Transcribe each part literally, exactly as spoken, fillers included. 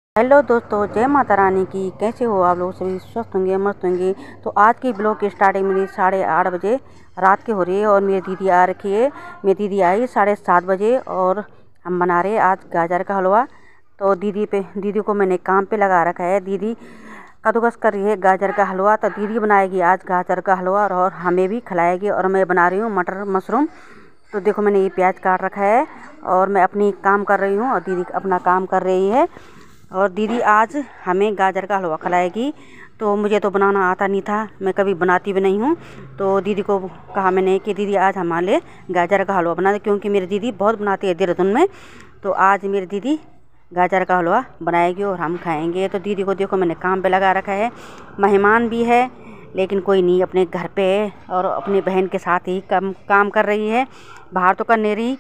Hello दोस्तों, जय माता रानी की। कैसे हो आप लोग? सभी स्वस्थ होंगे, मस्त होंगे। तो आज की ब्लॉग की स्टार्टिंग मेरी साढ़े आठ बजे रात की हो रही है और मेरी दीदी आ रखी है। मेरी दीदी आई साढ़े सात बजे और हम बना रहे हैं आज गाजर का हलवा। तो दीदी पे दीदी को मैंने काम पे लगा रखा है। दीदी कद्दूकस कर रही है गाजर का हलवा। तो दीदी बनाएगी आज गाजर का हलवा और हमें भी खिलाएगी। और मैं बना रही हूँ मटर मशरूम। तो देखो, मैंने ये प्याज काट रखा है और मैं अपनी काम कर रही हूँ और दीदी अपना काम कर रही है। और दीदी आज हमें गाजर का हलवा खिलाएगी। तो मुझे तो बनाना आता नहीं था, मैं कभी बनाती भी नहीं हूँ। तो दीदी को कहा मैंने कि दीदी आज हमारे लिए गाजर का हलवा बना दे, क्योंकि मेरी दीदी बहुत बनाती है देहरादून में। तो आज मेरी दीदी गाजर का हलवा बनाएगी और हम खाएंगे। तो दीदी को देखो, मैंने काम पे लगा रखा है। मेहमान भी है लेकिन कोई नहीं, अपने घर पे है और अपनी बहन के साथ ही काम काम कर रही है। बाहर तो कर नहीं रही,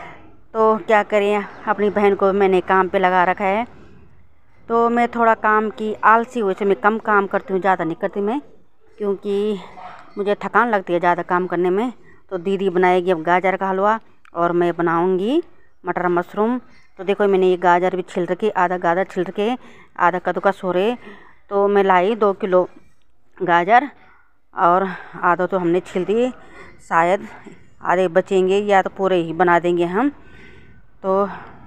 तो क्या करें, अपनी बहन को मैंने काम पे लगा रखा है। तो मैं थोड़ा काम की आलसी हुई से मैं कम काम करती हूँ, ज़्यादा नहीं करती मैं, क्योंकि मुझे थकान लगती है ज़्यादा काम करने में। तो दीदी बनाएगी अब गाजर का हलवा और मैं बनाऊँगी मटर मशरूम। तो देखो, मैंने ये गाजर भी छिल रखी, आधा गाजर छिल रखे, आधा कद्दूकस हो रहे। तो मैं लाई दो किलो गाजर और आधा तो हमने छिल दिए, शायद आधे बचेंगे या तो पूरे ही बना देंगे हम। तो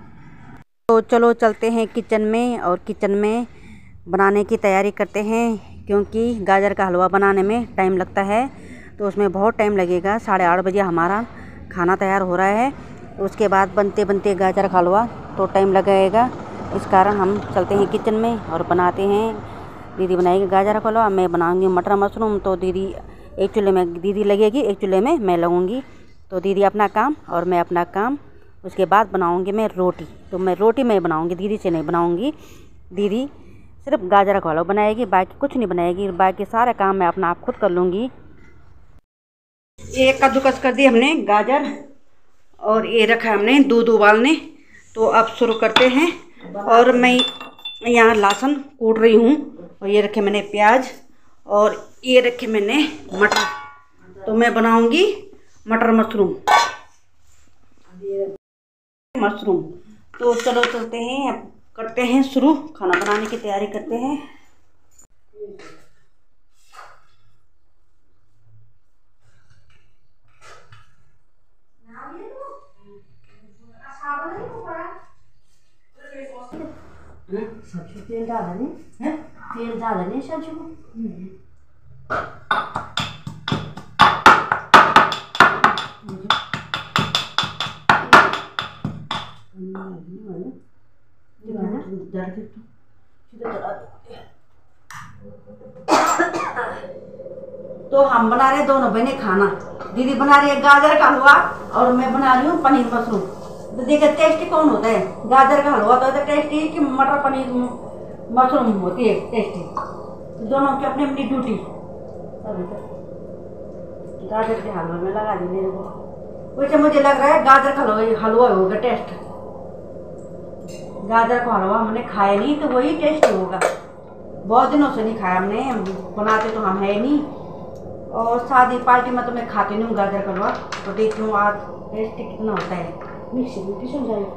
तो चलो चलते हैं किचन में और किचन में बनाने की तैयारी करते हैं, क्योंकि गाजर का हलवा बनाने में टाइम लगता है। तो उसमें बहुत टाइम लगेगा। साढ़े आठ बजे हमारा खाना तैयार हो रहा है, उसके बाद बनते बनते गाजर का हलवा तो टाइम लगेगा। इस कारण हम चलते हैं किचन में और बनाते हैं। दीदी बनाएगी गाजर का हलवा, मैं बनाऊँगी मटर मशरूम। तो दीदी एक चूल्हे में दीदी लगेगी, एक चूल्हे में मैं लगूँगी। तो दीदी अपना काम और मैं अपना काम। उसके बाद बनाऊंगी मैं रोटी। तो मैं रोटी मैं बनाऊंगी, दीदी से नहीं बनाऊंगी। दीदी सिर्फ गाजर का हलवा बनाएगी, बाकी कुछ नहीं बनाएगी। बाकी सारा काम मैं अपना आप खुद कर लूँगी। एक कद्दूकस कर दी हमने गाजर और ये रखा हमने दूध उबालने। तो अब शुरू करते हैं। और मैं यहाँ लहसुन कूट रही हूँ और ये रखे मैंने प्याज और ये रखे मैंने मटर। तो मैं बनाऊँगी मटर मशरूम मशरूम। तो चलो चलते हैं, अब करते हैं शुरू, खाना बनाने की तैयारी करते हैं। सब्जी तेल डाला नहीं है, तेल डाला नहीं सब्जी को। तो हम बना रहे दोनों बहने खाना। दीदी बना रही है गाजर का हलवा और मैं बना रही हूँ पनीर मशरूम। तो देखिए टेस्टी कौन होता है, गाजर का हलवा तो टेस्टी है कि मटर पनीर मशरूम होती है टेस्टी। दोनों की अपनी अपनी ड्यूटी। गाजर के हलवे में लगा दी मेरे को। वैसे मुझे लग रहा है गाजर का हलवा हलवा होगा टेस्ट। गाजर का हलवा हमने खाया नहीं, तो वही टेस्टी होगा। बहुत दिनों से नहीं खाया हमने, बनाते तो हम है नहीं। और शादी पार्टी में तो मैं खाती नहीं हूँ गाजर का हलवा। तो देखती हूँ आज टेस्ट कितना होता है। मिक्सी में किसने जाए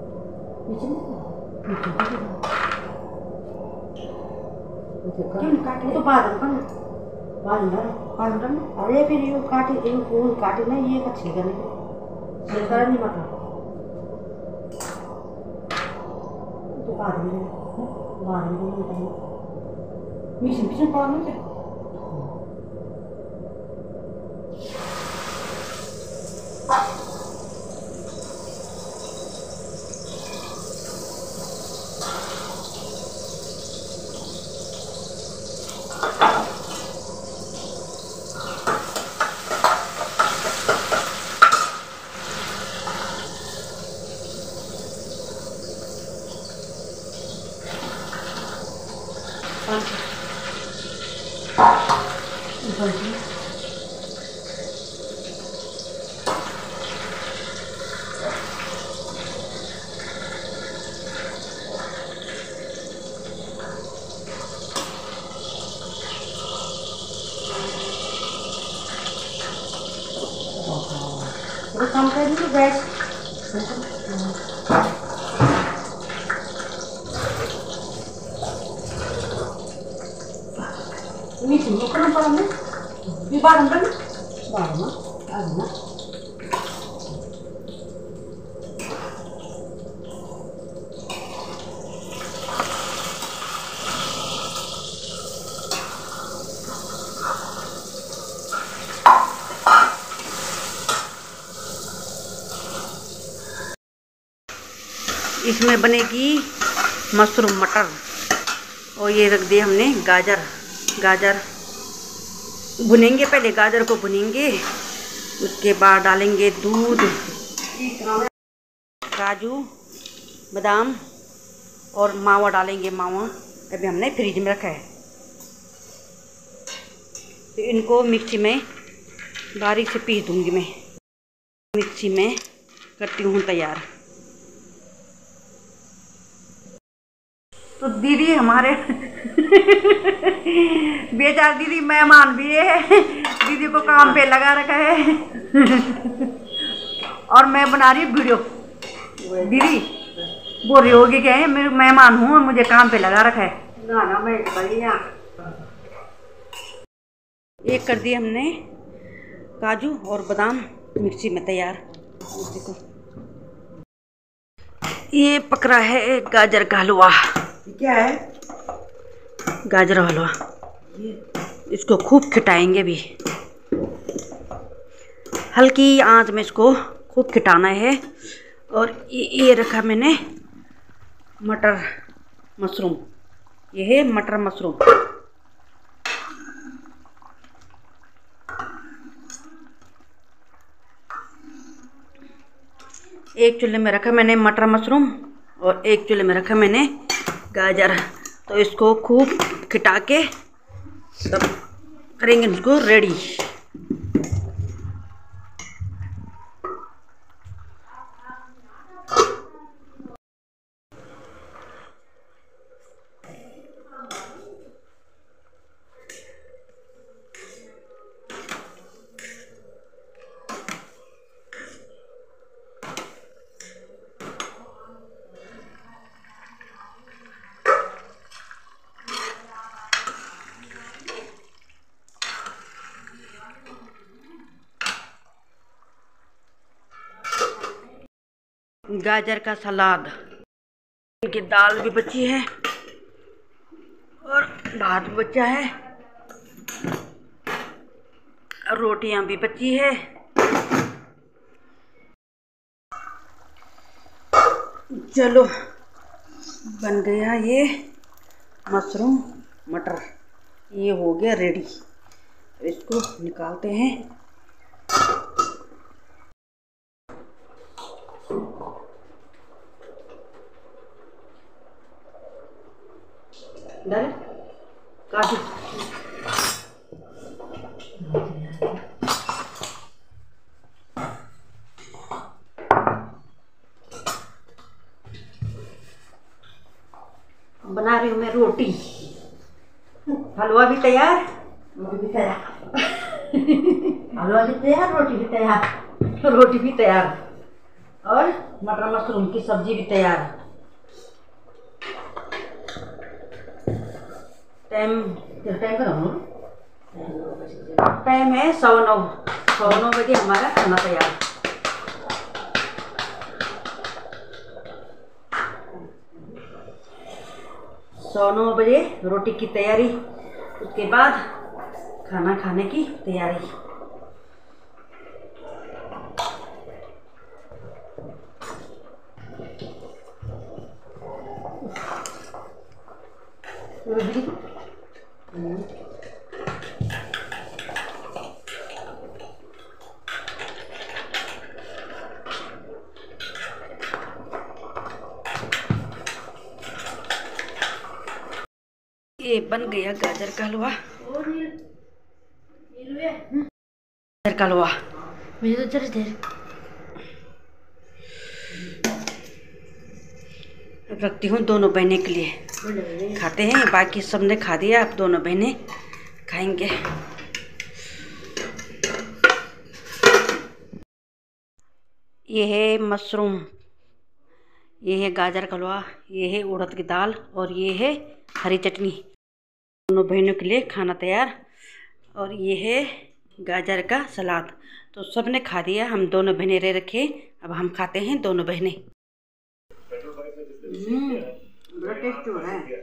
क्यों काटे तो बाद में बाद में बाद में अरे फिर ये काटे, ये फूल काटे ना, ये का छेगा नहीं छेगा नहीं मतलब। तो बाद में बाद में मिक्सी में किसने पाना है। काम कर दी गैस। मीठी मुकरम पड़ा में ये बार अंदर बार ना आज ना इसमें बनेगी मशरूम मटर। और ये रख दिए हमने गाजर। गाजर भुनेंगे, पहले गाजर को भुनेंगे, उसके बाद डालेंगे दूध, काजू, बादाम और मावा डालेंगे। मावा अभी हमने फ्रिज में रखा है। तो इनको मिक्सी में बारीक से पीस दूंगी मैं। मिक्सी में करती हूँ तैयार। तो दीदी हमारे बेचार दीदी मेहमान भी है, दीदी को काम पे लगा रखा है और मैं बना रही हूँ वीडियो। दीदी बोल रही होगी क्या है, मैं मेहमान हूँ और मुझे काम पे लगा रखा है। ना ना मैं बढ़िया। एक कर दिए हमने काजू और बादाम मिक्सी में तैयार। देखो ये पक रहा है गाजर का हलवा। क्या है? गाजर हलवा। इसको खूब खिटाएंगे भी, हल्की आंच में इसको खूब खिटाना है। और ये, ये रखा मैंने मटर मशरूम। ये है मटर मशरूम। एक चूल्हे में रखा मैंने मटर मशरूम और एक चूल्हे में रखा मैंने गाजर। तो इसको खूब खिटा के तब करेंगे इसको रेडी। गाजर का सलाद, इनकी दाल भी बची है और भात भी बचा है और रोटियां भी बची है। चलो बन गया ये मशरूम मटर। ये हो गया रेडी। इसको निकालते हैं। डाल काजू, बना रही हूँ मैं रोटी। हलवा भी तैयार, रोटी भी तैयार। हलवा भी तैयार, रोटी भी तैयार। रोटी भी तैयार और मटर मशरूम की सब्जी भी तैयार। टाइम टाइम का टाइम है सवा नौ सवा नौ बजे हमारा खाना तैयार। सवा नौ बजे रोटी की तैयारी, उसके बाद खाना खाने की तैयारी। ये बन गया गाजर का हलवा। गाजर का हलवा मुझे तो जरा देर रखती हूँ दोनों बहनें के लिए। खाते हैं, बाकी सबने खा दिया, अब दोनों बहनें खाएंगे। ये है मशरूम, ये है गाजर का हलवा, ये है उड़द की दाल और ये है हरी चटनी। दोनों बहनों के लिए खाना तैयार। और ये है गाजर का सलाद। तो सबने खा दिया, हम दोनों बहनें रह रखे। अब हम खाते हैं दोनों बहनें। बड़ा टेस्ट हो रहा है।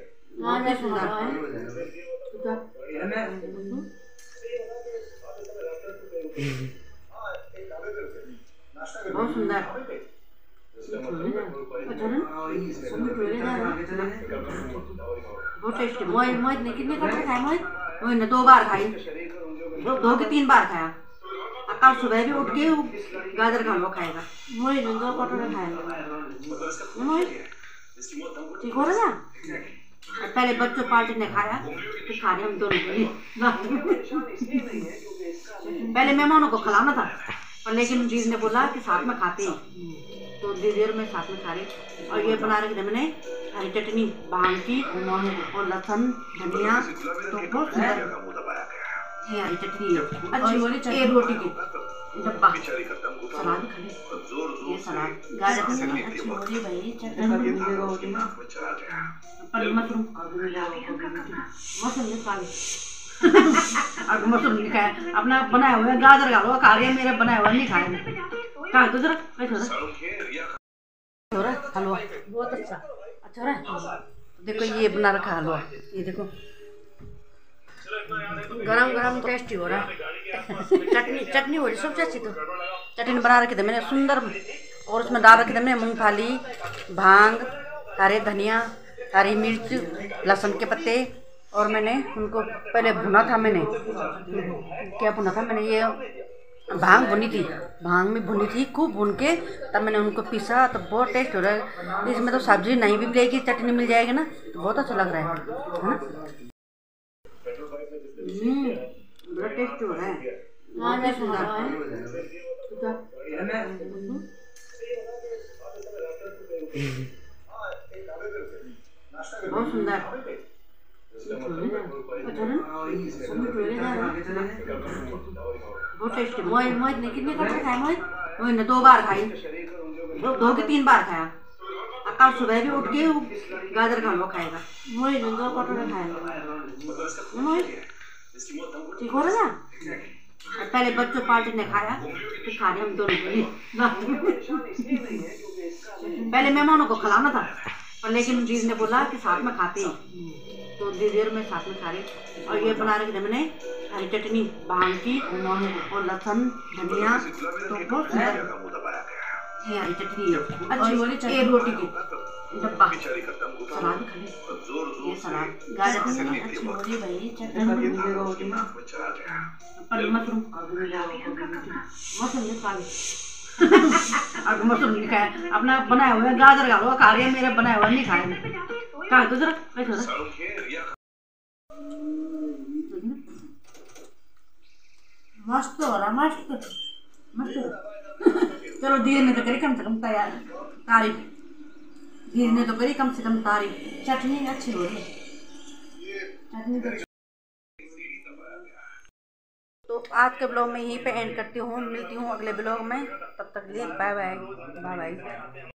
बहुत सुंदर। बहुत टेस्टी। मोहित मोहित ने कितने कटोरे खाए? मोहित मोहित ने दो बार खाई, दो, दो के तीन बार खाया। कल सुबह भी उठ के गाजर का हलवा खाएगा। मोहित ने दो कटोरे खाए। मोहित ठीक हो रहा था। पहले बच्चों पार्टी ने खाया, फिर खा रहे हम दोनों। पहले मेहमानों को खिलाना था, पर लेकिन दीदी ने बोला कि साथ में खाते हैं, तो दीदी और मैं साथ में खा रहे। और ये बना रहे मैंने हरी चटनी भांग की और लहसुन धनिया, तो बहुत सुंदर ये हरी चटनी है। अच्छी वाली चटनी, रोटी की डब्बा सलाद खा ले। ये सलाद गाजर का सलाद अच्छी हो रही भाई। चटनी मशरूम मशरूम खा ले। अब मशरूम नहीं खाया, अपना बनाया हुआ गाजर का हलवा खा रहे हैं, मेरे बनाया हुआ नहीं खाया। कहाँ तो जरा कैसे हो रहा है हलवा? बहुत अच्छा अच्छा हो रहा है। देखो ये बना रखा हलवा, ये देखो गरम गरम टेस्टी हो रहा है। चटनी चटनी हो रही सबसे अच्छी। तो चटनी बना रखी थी मैंने सुंदर, और उसमें डाल रखी थी मैंने मूंगफली, भांग, हरे धनिया, हरी मिर्च, लहसुन के पत्ते। और मैंने उनको पहले भुना था। मैंने क्या भुना था? मैंने ये भांग भुनी थी, भांग में भुनी थी खूब भून के, तब मैंने उनको पीसा। तो बहुत टेस्ट हो रहा है। इसमें तो सब्जी नहीं भी मिलेगी, चटनी मिल जाएगी ना, तो बहुत अच्छा लग रहा है है ना। हम्म बड़ा टेस्ट हो रहा है। बहुत सुंदर। बहुत टेस्टी। मोहित मोहित ने कितने कटोरे खाए? मोहित मोहित ने दो बार खाई, दो, दो के तीन बार खाया। कल सुबह भी उठ के गाजर का हलवा खाएगा। मोहित ने दो कटोरे खाए। मोहित ठीक हो रहा था। पहले बच्चों पार्टी ने खाया, फिर खा रहे हम दोनों। पहले मेहमानों को खिलाना था, पर लेकिन दीदी ने बोला कि साथ में खाते हैं, तो दीदी और मैं साथ में खा रहे। और ये बना रखी थी मैंने हरी चटनी भांग की और लहसुन धनिया, तो बहुत सुंदर ये हरी चटनी है। अच्छी वाली चटनी, रोटी की डब्बा सलाद खा ले। ये सलाद गाजर का सलाद अच्छी हो रही भाई। चटनी मशरूम मशरूम खा ले। अब मशरूम नहीं खाया, अपना बनाया हुआ गाजर का हलवा खा रहे हैं, मेरे बनाया हुआ नहीं खाया। कहाँ तो जरा कैसे हो रहा है? मस्त हो रहा, मस्त मस्त हो रहा। चलो दीदी ने तो करी कम से कम तैयार तारीफ, दीदी ने तो करी कम से कम तारीफ। चटनी अच्छी हो रही है, चटनी तो। तो आज के ब्लॉग में यहीं पे एंड करती हूँ, मिलती हूँ अगले ब्लॉग में। तब तक लिए बाय बाय बाय बाय।